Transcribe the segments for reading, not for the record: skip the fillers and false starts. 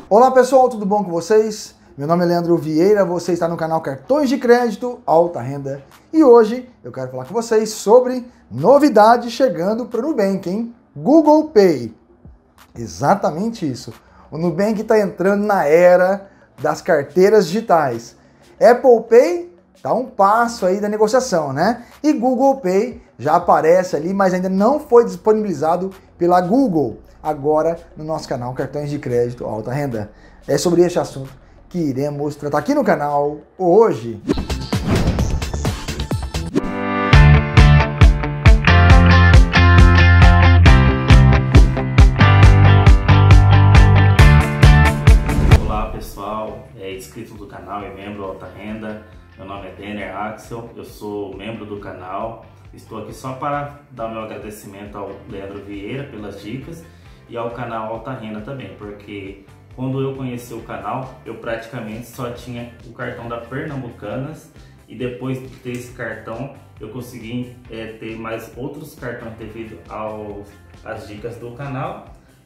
Olá pessoal, tudo bom com vocês? Meu nome é Leandro Vieira, você está no canal Cartões de Crédito Alta Renda e hoje eu quero falar com vocês sobre novidade chegando para o Nubank, hein? Google Pay. Exatamente isso. O Nubank está entrando na era das carteiras digitais. Apple Pay está um passo aí da negociação, né? E Google Pay já aparece ali, mas ainda não foi disponibilizado pela Google. Agora no nosso canal Cartões de Crédito Alta Renda. É sobre este assunto que iremos tratar aqui no canal hoje. Olá pessoal, inscrito do canal e membro Alta Renda. Meu nome é Denner Axel, eu sou membro do canal. Estou aqui só para dar meu agradecimento ao Leandro Vieira pelas dicas e ao canal Alta Renda também, porque quando eu conheci o canal, eu praticamente só tinha o cartão da Pernambucanas e depois de ter esse cartão, eu consegui ter mais outros cartões devido às dicas do canal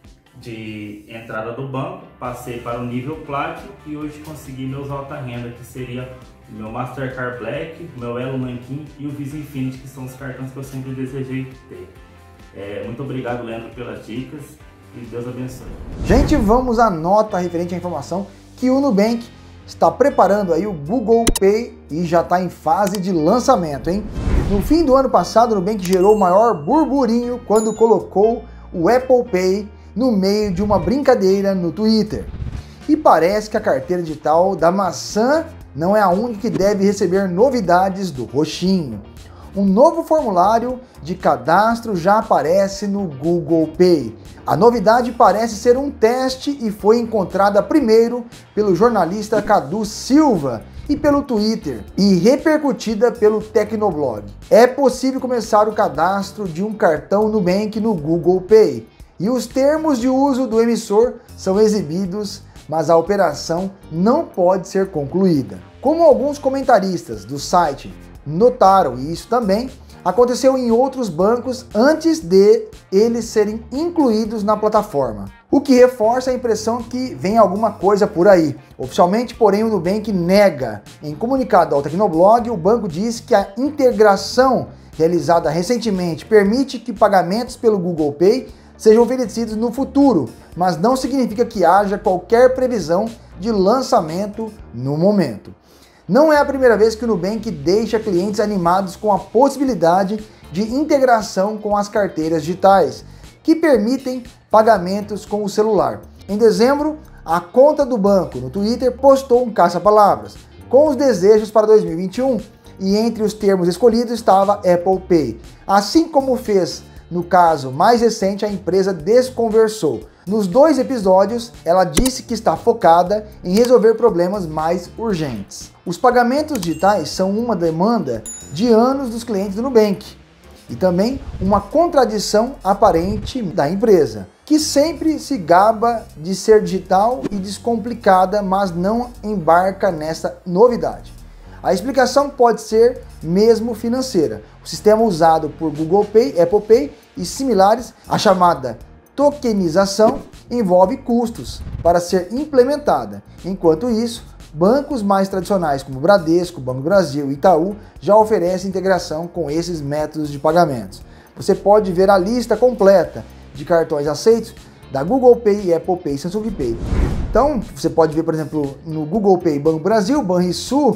de entrada do banco. Passei para o nível Platinum e hoje consegui meus Alta Renda, que seria o meu Mastercard Black, o meu Elo Nankin e o Visa Infinity, que são os cartões que eu sempre desejei ter. Muito obrigado, Leandro, pelas dicas. E Deus abençoe. Gente, vamos à nota referente à informação que o Nubank está preparando aí o Google Pay e já está em fase de lançamento, hein? No fim do ano passado, o Nubank gerou o maior burburinho quando colocou o Apple Pay no meio de uma brincadeira no Twitter. E parece que a carteira digital da maçã não é a única que deve receber novidades do roxinho. Um novo formulário de cadastro já aparece no Google Pay. A novidade parece ser um teste e foi encontrada primeiro pelo jornalista Cadu Silva e pelo Twitter e repercutida pelo Tecnoblog. É possível começar o cadastro de um cartão Nubank no Google Pay e os termos de uso do emissor são exibidos, mas a operação não pode ser concluída. Como alguns comentaristas do site notaram, e isso também aconteceu em outros bancos antes de eles serem incluídos na plataforma, o que reforça a impressão que vem alguma coisa por aí. Oficialmente, porém, o Nubank nega. Em comunicado ao Tecnoblog, o banco diz que a integração realizada recentemente permite que pagamentos pelo Google Pay sejam oferecidos no futuro, mas não significa que haja qualquer previsão de lançamento no momento. Não é a primeira vez que o Nubank deixa clientes animados com a possibilidade de integração com as carteiras digitais, que permitem pagamentos com o celular. Em dezembro, a conta do banco no Twitter postou um caça-palavras com os desejos para 2021 e entre os termos escolhidos estava Apple Pay. Assim como fez no caso mais recente, a empresa desconversou. Nos 2 episódios, ela disse que está focada em resolver problemas mais urgentes. Os pagamentos digitais são uma demanda de anos dos clientes do Nubank e também uma contradição aparente da empresa, que sempre se gaba de ser digital e descomplicada, mas não embarca nessa novidade. A explicação pode ser mesmo financeira. O sistema usado por Google Pay, Apple Pay e similares, a chamada tokenização, envolve custos para ser implementada. Enquanto isso, bancos mais tradicionais como Bradesco, Banco do Brasil e Itaú já oferecem integração com esses métodos de pagamentos. Você pode ver a lista completa de cartões aceitos da Google Pay, Apple Pay e Samsung Pay. Então, você pode ver, por exemplo, no Google Pay, Banco do Brasil, Banrisul,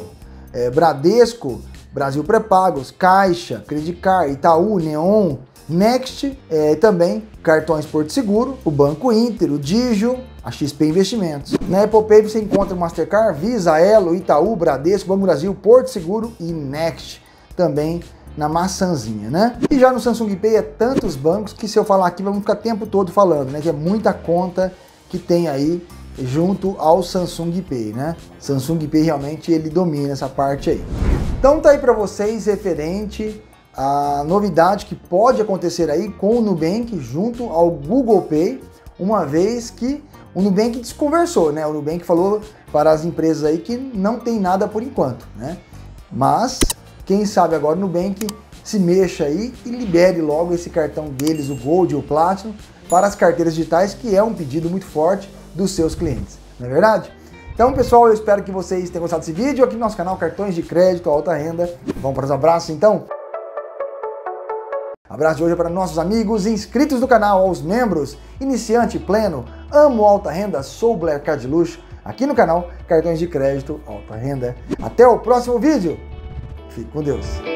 Bradesco, Brasil Pré-Pagos, Caixa, Credicar, Itaú, Neon, Next, também cartões Porto Seguro, o Banco Inter, o Digio, a XP Investimentos. Na Apple Pay você encontra o Mastercard, Visa, Elo, Itaú, Bradesco, Banco Brasil, Porto Seguro e Next, também na maçãzinha, né? E já no Samsung Pay é tantos bancos que se eu falar aqui vamos ficar o tempo todo falando, né? Que é muita conta que tem aí junto ao Samsung Pay, né? Samsung Pay realmente ele domina essa parte aí. Então tá aí para vocês referente à novidade que pode acontecer aí com o Nubank junto ao Google Pay, uma vez que o Nubank desconversou, né? O Nubank falou para as empresas aí que não tem nada por enquanto, né? Mas quem sabe agora o Nubank se mexa aí e libere logo esse cartão deles, o Gold e o Platinum, para as carteiras digitais, que é um pedido muito forte dos seus clientes. não é verdade? Então, pessoal, eu espero que vocês tenham gostado desse vídeo aqui no nosso canal Cartões de Crédito Alta Renda. Vamos para os abraços, então? Abraço de hoje é para nossos amigos inscritos do canal, aos membros, iniciante pleno, amo alta renda, sou Blair Card Luxo, aqui no canal Cartões de Crédito Alta Renda. Até o próximo vídeo. Fique com Deus.